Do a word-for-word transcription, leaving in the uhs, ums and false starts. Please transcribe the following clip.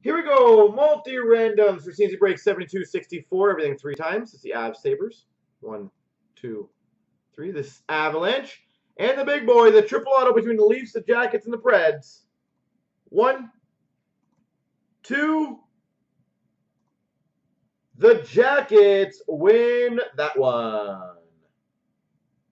Here we go. Multi-randoms for C and C break seventy-two sixty-four. Everything three times. It's the Avs Sabres. One, two, three. This Avalanche. And the big boy, the triple auto between the Leafs, the Jackets, and the Preds. One, two. The Jackets win that one.